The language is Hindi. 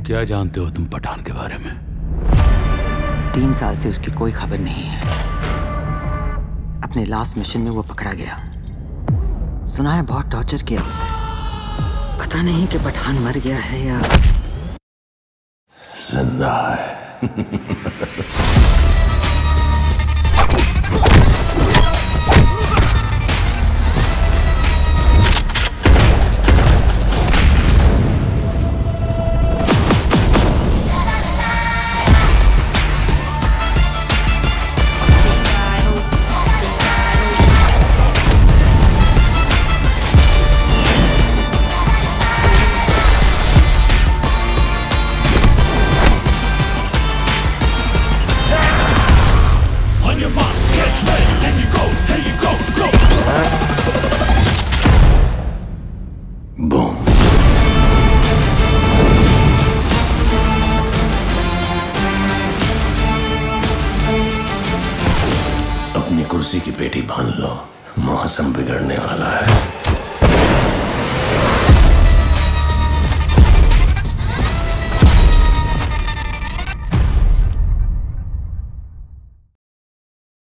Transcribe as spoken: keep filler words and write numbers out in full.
क्या जानते हो तुम पठान के बारे में? तीन साल से उसकी कोई खबर नहीं है। अपने लास्ट मिशन में वो पकड़ा गया। सुना है बहुत टॉर्चर किया उसे। पता नहीं कि पठान मर गया है या जिंदा है। Boom. अपनी कुर्सी की पेटी बांध लो, मौसम बिगड़ने वाला है।